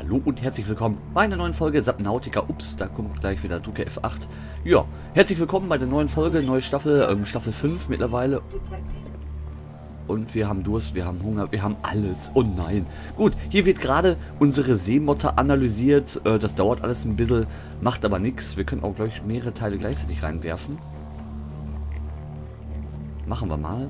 Hallo und herzlich willkommen bei einer neuen Folge Subnautica. Ups, da kommt gleich wieder Drücke F8. Ja, herzlich willkommen bei der neuen Folge, neue Staffel, Staffel 5 mittlerweile. Und wir haben Durst, wir haben Hunger, wir haben alles. Oh nein. Gut, hier wird gerade unsere Seemotte analysiert. Das dauert alles ein bisschen, macht aber nichts. Wir können auch, glaube ich, mehrere Teile gleichzeitig reinwerfen. Machen wir mal.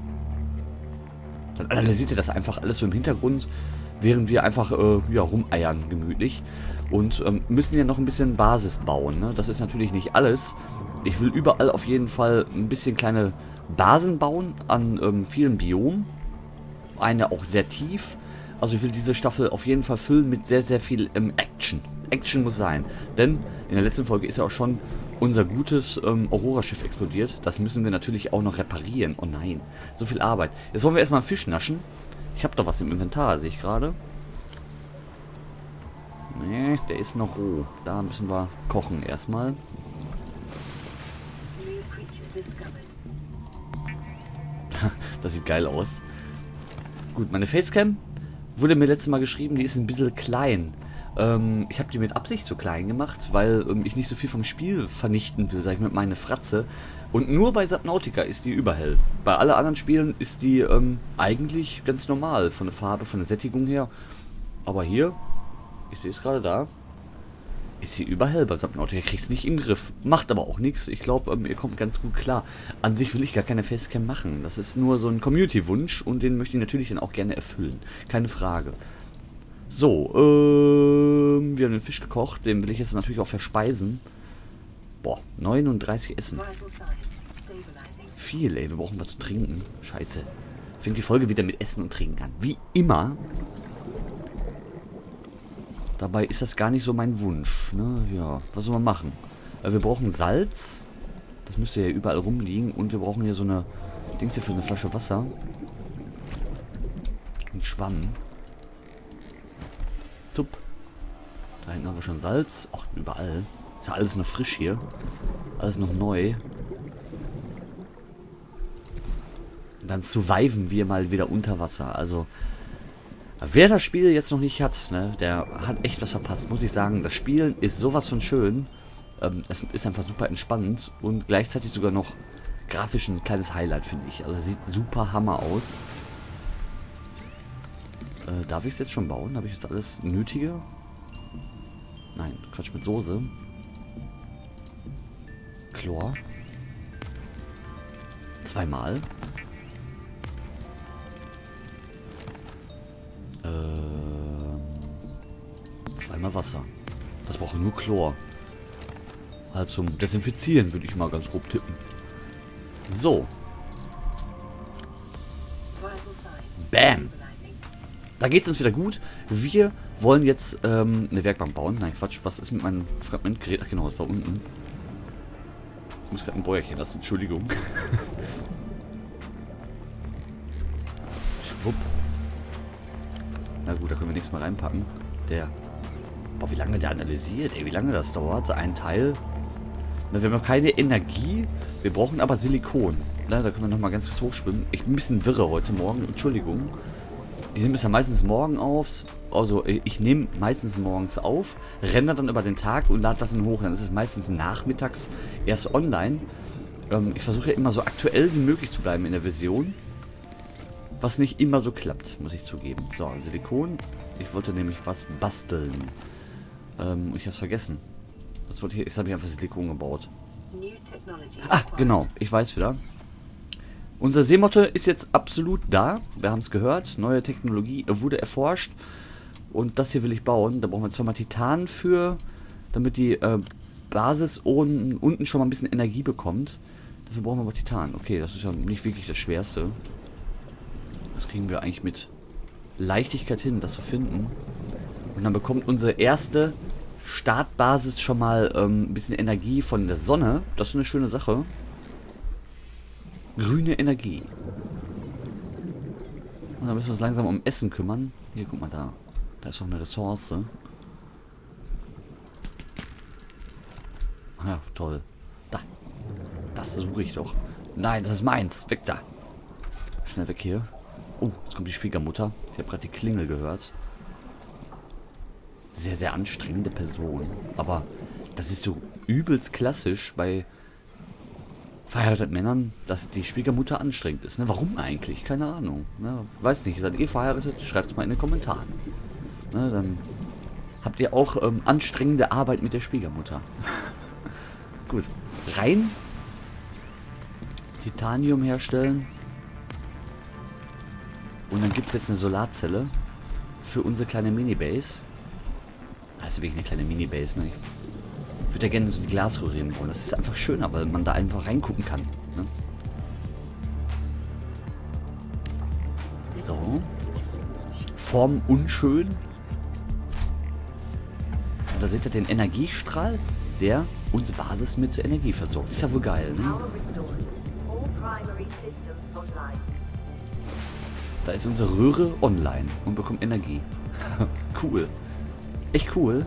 Dann analysiert ihr das einfach alles so im Hintergrund, während wir einfach ja, rumeiern gemütlich. Und müssen ja noch ein bisschen Basis bauen. Ne? Das ist natürlich nicht alles. Ich will überall auf jeden Fall ein bisschen kleine Basen bauen an vielen Biomen. Eine auch sehr tief. Also ich will diese Staffel auf jeden Fall füllen mit sehr, sehr viel Action. Action muss sein. Denn in der letzten Folge ist ja auch schon unser gutes Aurora-Schiff explodiert. Das müssen wir natürlich auch noch reparieren. Oh nein, so viel Arbeit. Jetzt wollen wir erstmal einen Fisch naschen. Ich habe doch was im Inventar, sehe ich gerade. Nee, der ist noch roh. Da müssen wir kochen erstmal. Das sieht geil aus. Gut, meine Facecam wurde mir letztes Mal geschrieben, die ist ein bisschen klein. Ich habe die mit Absicht so klein gemacht, weil ich nicht so viel vom Spiel vernichten will, sag ich mit meiner Fratze. Und nur bei Subnautica ist die überhell. Bei allen anderen Spielen ist die eigentlich ganz normal, von der Farbe, von der Sättigung her. Aber hier, ich sehe es gerade da, ist sie überhell bei Subnautica. Kriegst es nicht im Griff. Macht aber auch nichts. Ich glaube, ihr kommt ganz gut klar. An sich will ich gar keine Facecam machen. Das ist nur so ein Community-Wunsch und den möchte ich natürlich dann auch gerne erfüllen. Keine Frage. So, wir haben den Fisch gekocht. Den will ich jetzt natürlich auch verspeisen. Boah, 39 Essen. Viel, ey. Wir brauchen was zu trinken. Scheiße. Fängt die Folge wieder mit Essen und Trinken an. Wie immer. Dabei ist das gar nicht so mein Wunsch. Ne? Ja, was soll man machen? Wir brauchen Salz. Das müsste ja überall rumliegen. Und wir brauchen hier so eine Dings hier für eine Flasche Wasser. Ein Schwamm. Zup. Da hinten haben wir schon Salz. Ach, überall. Ist ja alles noch frisch hier. Alles noch neu. Und dann surviven wir mal wieder unter Wasser. Also, wer das Spiel jetzt noch nicht hat, ne, der hat echt was verpasst. Muss ich sagen, das Spielen ist sowas von schön. Es ist einfach super entspannend. Und gleichzeitig sogar noch grafisch ein kleines Highlight, finde ich. Also, es sieht super Hammer aus. Darf ich es jetzt schon bauen? Habe ich jetzt alles Nötige? Nein, Quatsch mit Soße. Chlor. Zweimal. Zweimal Wasser. Das braucht nur Chlor. Halt zum Desinfizieren, würde ich mal ganz grob tippen. So. Bam. Da geht es uns wieder gut. Wir wollen jetzt eine Werkbank bauen. Nein, Quatsch. Was ist mit meinem Fragmentgerät? Ach genau, das war unten. Ich muss gerade ein Bäuerchen lassen. Entschuldigung. Schwupp. Na gut, da können wir nichts mehr reinpacken. Boah, wie lange der analysiert, ey. Wie lange das dauert. Ein Teil. Na, wir haben noch keine Energie. Wir brauchen aber Silikon. Na, da können wir nochmal ganz kurz hochschwimmen. Ich bin ein bisschen wirre heute Morgen. Entschuldigung. Ich nehme es ja meistens morgen auf. Also, ich nehme meistens morgens auf, renne dann über den Tag und lade das dann hoch. Dann ist es meistens nachmittags erst online. Ich versuche ja immer so aktuell wie möglich zu bleiben in der Version. Was nicht immer so klappt, muss ich zugeben. So, Silikon. Ich wollte nämlich was basteln. Ich habe es vergessen. Was wollte ich? Jetzt habe ich einfach Silikon gebaut. Ah, genau. Ich weiß wieder. Unsere Seemotte ist jetzt absolut da. Wir haben es gehört. Neue Technologie wurde erforscht. Und das hier will ich bauen. Da brauchen wir zweimal Titan für, damit die Basis unten schon mal ein bisschen Energie bekommt. Dafür brauchen wir aber Titan. Okay, das ist ja nicht wirklich das Schwerste. Das kriegen wir eigentlich mit Leichtigkeit hin, das zu finden. Und dann bekommt unsere erste Startbasis schon mal ein bisschen Energie von der Sonne. Das ist eine schöne Sache. Grüne Energie. Und dann müssen wir uns langsam um Essen kümmern. Hier, guck mal da. Da ist noch eine Ressource. Ja, toll. Da. Das suche ich doch. Nein, das ist meins. Weg da. Schnell weg hier. Oh, jetzt kommt die Schwiegermutter. Ich habe gerade die Klingel gehört. sehr, sehr anstrengende Person. Aber das ist so übelst klassisch bei verheirateten Männern, dass die Schwiegermutter anstrengend ist. Ne? Warum eigentlich? Keine Ahnung. Ne? Weiß nicht. Seid ihr verheiratet? Schreibt es mal in den Kommentaren. Ne? Dann habt ihr auch anstrengende Arbeit mit der Schwiegermutter. Gut. Rein. Titanium herstellen. Und dann gibt es jetzt eine Solarzelle für unsere kleine Minibase. Das ist wirklich eine kleine Minibase, ne? Ich würde ja gerne so die Glasröhre hinbauen. Das ist einfach schöner, weil man da einfach reingucken kann. Ne? So. Form unschön. Und da seht ihr den Energiestrahl, der uns Basis mit Energie versorgt. Ist ja wohl geil, ne? Da ist unsere Röhre online und bekommt Energie. Cool. Echt cool.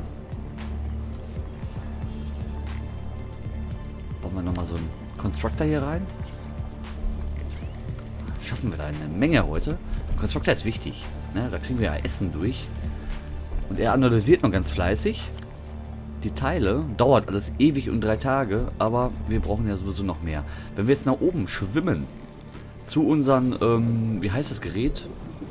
Bauen wir nochmal so einen Constructor hier rein. Schaffen wir da eine Menge heute. Constructor ist wichtig. Ne? Da kriegen wir ja Essen durch. Und er analysiert noch ganz fleißig. Die Teile, dauert alles ewig und 3 Tage, aber wir brauchen ja sowieso noch mehr. Wenn wir jetzt nach oben schwimmen, zu unseren, wie heißt das Gerät?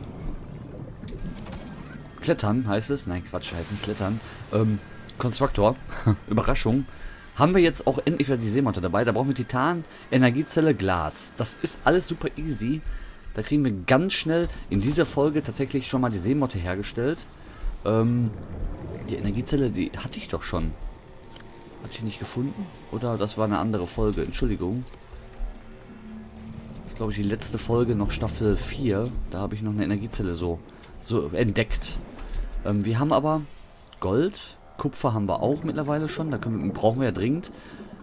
Klettern heißt es. Nein, Quatsch, heißt nicht Klettern. Constructor. Überraschung. Haben wir jetzt auch endlich wieder die Seemotte dabei. Da brauchen wir Titan, Energiezelle, Glas. Das ist alles super easy. Da kriegen wir ganz schnell in dieser Folge tatsächlich schon mal die Seemotte hergestellt. Die Energiezelle, die hatte ich doch schon. Hatte ich nicht gefunden? Oder das war eine andere Folge? Entschuldigung. Das ist, glaube ich, die letzte Folge, noch Staffel 4. Da habe ich noch eine Energiezelle so entdeckt. Wir haben aber Gold. Kupfer haben wir auch mittlerweile schon. Da brauchen wir ja dringend.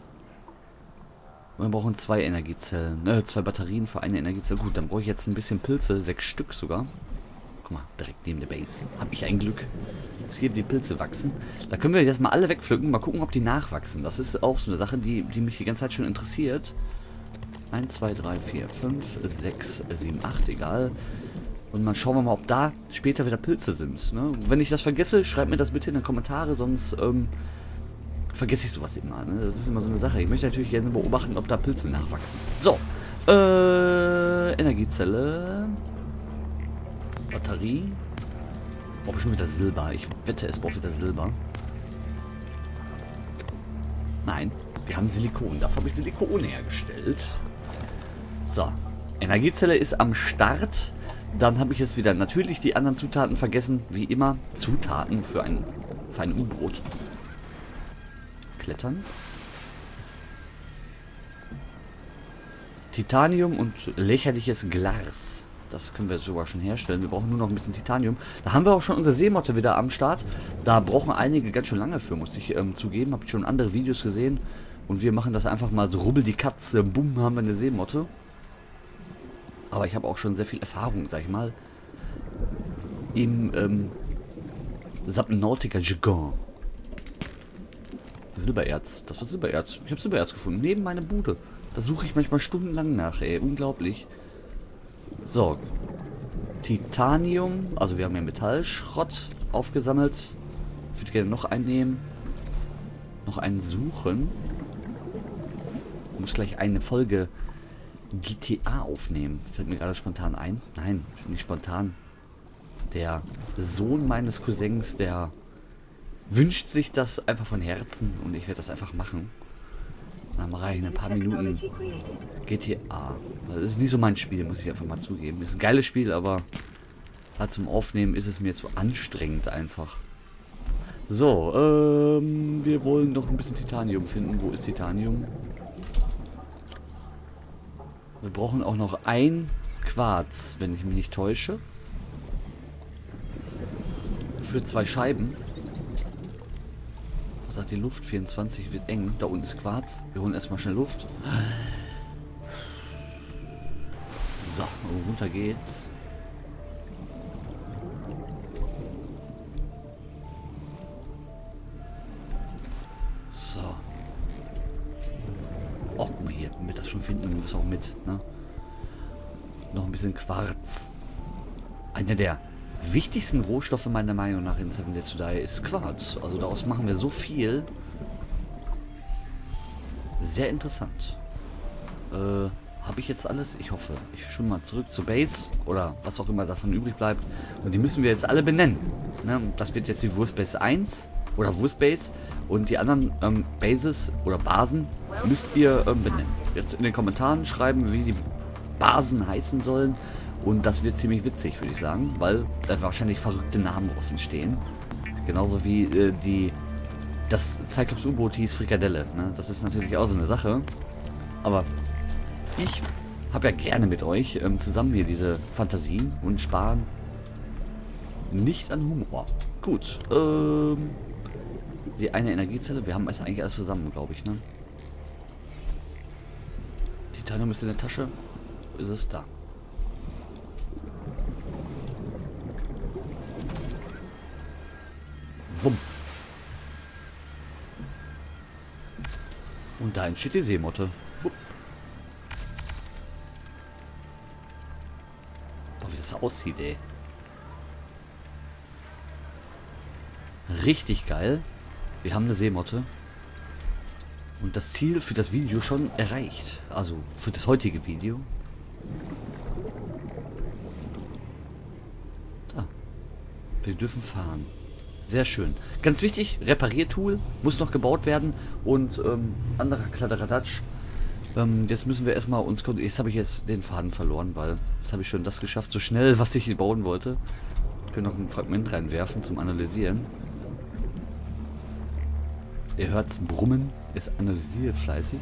Wir brauchen 2 Energiezellen. 2 Batterien für eine Energiezelle. Gut, dann brauche ich jetzt ein bisschen Pilze. 6 Stück sogar. Guck mal, direkt neben der Base. Habe ich ein Glück. Jetzt hier die Pilze wachsen. Da können wir jetzt mal alle wegpflücken. Mal gucken, ob die nachwachsen. Das ist auch so eine Sache, die mich die ganze Zeit schon interessiert. 1, 2, 3, 4, 5, 6, 7, 8. Egal. Und mal schauen wir mal, ob da später wieder Pilze sind. Ne? Wenn ich das vergesse, schreibt mir das bitte in die Kommentare, sonst vergesse ich sowas immer. Ne? Das ist immer so eine Sache. Ich möchte natürlich gerne beobachten, ob da Pilze nachwachsen. So. Energiezelle. Batterie. Brauche ich schon wieder Silber. Ich wette, es braucht wieder Silber. Nein, wir haben Silikon. Dafür habe ich Silikon hergestellt. So. Energiezelle ist am Start. Dann habe ich jetzt wieder natürlich die anderen Zutaten vergessen. Wie immer. Zutaten für ein U-Boot. Klettern. Titanium und lächerliches Glas. Das können wir sogar schon herstellen. Wir brauchen nur noch ein bisschen Titanium. Da haben wir auch schon unsere Seemotte wieder am Start. Da brauchen einige ganz schön lange für, muss ich zugeben. Habe ich schon andere Videos gesehen. Und wir machen das einfach mal so rubbel die Katze. Bumm, haben wir eine Seemotte. Aber ich habe auch schon sehr viel Erfahrung, sag ich mal, im Subnautica Jargon. Silbererz. Das war Silbererz. Ich habe Silbererz gefunden. Neben meiner Bude. Da suche ich manchmal stundenlang nach, ey. Unglaublich. So. Titanium. Also wir haben ja Metallschrott aufgesammelt. Ich würde gerne noch einen nehmen. Noch einen suchen. Ich muss gleich eine Folge GTA aufnehmen. Fällt mir gerade spontan ein. Nein, nicht spontan. Der Sohn meines Cousins, der wünscht sich das einfach von Herzen und ich werde das einfach machen. Dann mache ich in ein paar Minuten GTA. Das ist nicht so mein Spiel, muss ich einfach mal zugeben. Ist ein geiles Spiel, aber halt zum Aufnehmen ist es mir zu anstrengend einfach. So, wir wollen noch ein bisschen Titanium finden. Wo ist Titanium? Wir brauchen auch noch ein Quarz, wenn ich mich nicht täusche. Für 2 Scheiben. Was sagt die Luft? 24 wird eng. Da unten ist Quarz. Wir holen erstmal schnell Luft. So, runter geht's. So. Oh, guck mal hier. Wenn wir das schon finden, nehmen wir es auch mit. Ne? Noch ein bisschen Quarz. Einer der wichtigsten Rohstoffe meiner Meinung nach in Seven Days to Die ist Quarz. Also daraus machen wir so viel. Sehr interessant. Habe ich jetzt alles? Ich hoffe. Ich schwimme mal zurück zur Base oder was auch immer davon übrig bleibt. Und die müssen wir jetzt alle benennen. Ne? Das wird jetzt die Wurstbase 1 oder Wurstbase. Und die anderen Bases oder Basen müsst ihr benennen. Jetzt in den Kommentaren schreiben, wie die Basen heißen sollen. Und das wird ziemlich witzig, würde ich sagen. Weil da wahrscheinlich verrückte Namen raus entstehen. Genauso wie das Cyclops-U-Boot hieß Frikadelle. Ne? Das ist natürlich auch so eine Sache. Aber ich habe ja gerne mit euch zusammen hier diese Fantasien und sparen nicht an Humor. Gut. Die eine Energiezelle. Wir haben es eigentlich alles zusammen, glaube ich. Ne? Titanium ist in der Tasche. Ist es da? Wumm. Und da entsteht die Seemotte. Wupp. Boah, wie das aussieht, ey. Richtig geil. Wir haben eine Seemotte. Und das Ziel für das Video schon erreicht. Also für das heutige Video. Da. Wir dürfen fahren. Sehr schön. Ganz wichtig, Repariertool muss noch gebaut werden. Und anderer Kladderadatsch. Jetzt müssen wir erstmal uns... Jetzt habe ich jetzt den Faden verloren, weil jetzt habe ich schon das geschafft, so schnell, was ich bauen wollte. Wir können noch ein Fragment reinwerfen zum Analysieren. Ihr hört's brummen, es analysiert fleißig.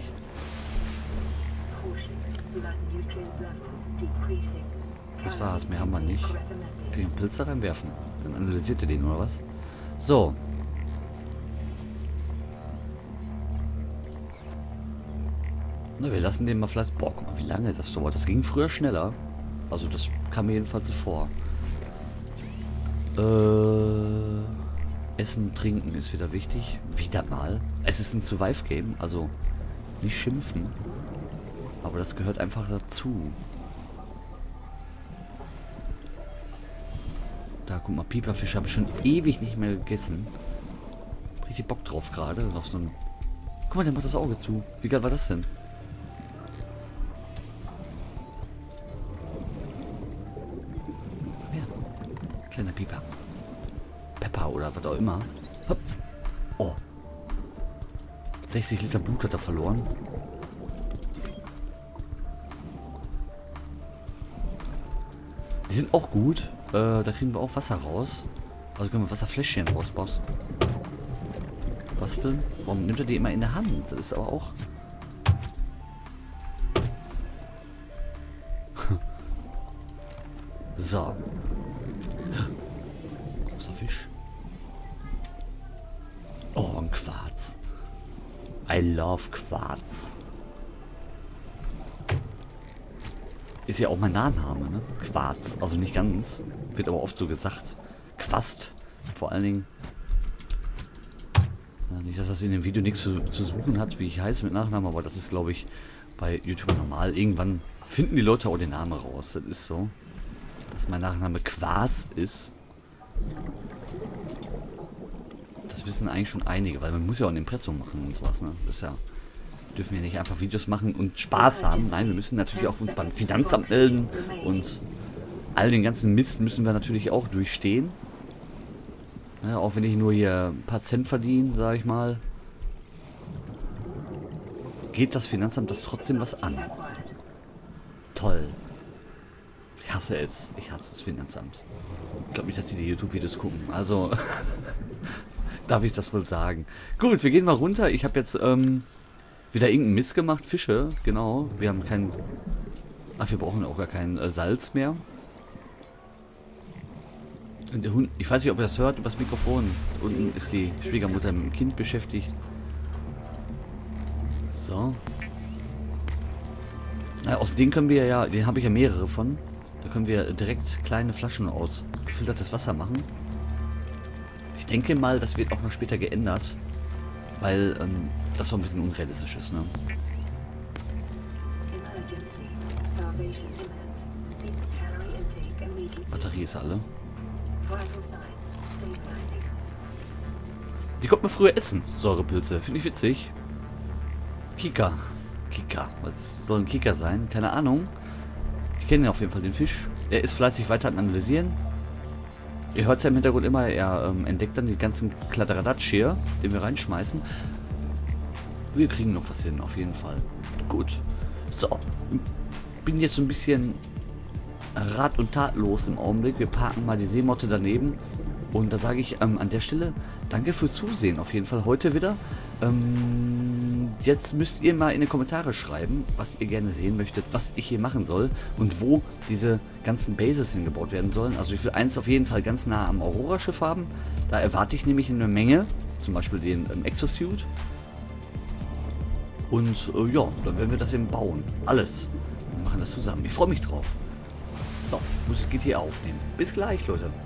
Das war's, mehr haben wir nicht. Kann ich einen Pilz da reinwerfen? Dann analysiert ihr den, oder was? So. Na, wir lassen den mal fleißig... Boah, guck mal, wie lange das dauert. Das ging früher schneller. Also das kam mir jedenfalls so vor. Essen, Trinken ist wieder wichtig. Wieder mal. Es ist ein Survive-Game, also nicht schimpfen. Aber das gehört einfach dazu. Da, guck mal, Pieperfisch habe ich schon ewig nicht mehr gegessen. Richtig Bock drauf gerade. Auf so ein... Guck mal, der macht das Auge zu. Wie geil war das denn? Ja. Kleiner Pieper. Pepper oder was auch immer. Hopp. Oh. 60 Liter Blut hat er verloren. Die sind auch gut. Da kriegen wir auch Wasser raus. Also können wir Wasserfläschchen rausbauen. Basteln. Warum nimmt er die immer in der Hand? Das ist aber auch... So. Großer Fisch. Oh, ein Quarz. I love Quarz. Ist ja auch mein Nachname, ne? Quarz. Also nicht ganz. Wird aber oft so gesagt. Quast. Vor allen Dingen. Nicht, dass das in dem Video nichts zu suchen hat, wie ich heiße mit Nachnamen, aber das ist, glaube ich, bei YouTube normal. Irgendwann finden die Leute auch den Namen raus. Das ist so. Dass mein Nachname Quas ist. Das wissen eigentlich schon einige, weil man muss ja auch ein Impressum machen und sowas, ne? Das ist ja... Dürfen wir nicht einfach Videos machen und Spaß haben. Nein, wir müssen natürlich auch uns beim Finanzamt melden und all den ganzen Mist müssen wir natürlich auch durchstehen. Ja, auch wenn ich nur hier ein paar Cent verdiene, sage ich mal, geht das Finanzamt das trotzdem was an. Toll. Ich hasse es. Ich hasse das Finanzamt. Ich glaube nicht, dass die YouTube-Videos gucken. Also, darf ich das wohl sagen. Gut, wir gehen mal runter. Ich habe jetzt, wieder irgendeinen Mist gemacht. Fische, genau. Wir haben kein... Ach, wir brauchen auch gar kein Salz mehr. Und der Hund... Ich weiß nicht, ob ihr das hört über das Mikrofon. Unten ist die Schwiegermutter mit dem Kind beschäftigt. So. Na, aus denen können wir ja... Den habe ich ja mehrere von. Da können wir direkt kleine Flaschen aus gefiltertes Wasser machen. Ich denke mal, das wird auch noch später geändert. Weil, das so ein bisschen unrealistisch ist, ne? Batterie ist alle. Die konnte man früher essen, Säurepilze. Finde ich witzig. Kika. Kika. Was soll ein Kika sein? Keine Ahnung. Ich kenne auf jeden Fall den Fisch. Er ist fleißig weiter am Analysieren. Ihr hört es ja im Hintergrund immer. Er entdeckt dann die ganzen Kladderadatsch hier, den wir reinschmeißen. Wir kriegen noch was hin, auf jeden Fall. Gut. So. Bin jetzt so ein bisschen rat- und tatlos im Augenblick. Wir parken mal die Seemotte daneben. Und da sage ich an der Stelle, danke fürs Zusehen auf jeden Fall heute wieder. Jetzt müsst ihr mal in die Kommentare schreiben, was ihr gerne sehen möchtet, was ich hier machen soll und wo diese ganzen Bases hingebaut werden sollen. Also ich will eins auf jeden Fall ganz nah am Aurora-Schiff haben. Da erwarte ich nämlich eine Menge, zum Beispiel den Exosuit. Und ja, dann werden wir das eben bauen. Alles. Wir machen das zusammen. Ich freue mich drauf. So, muss das GTA aufnehmen. Bis gleich, Leute.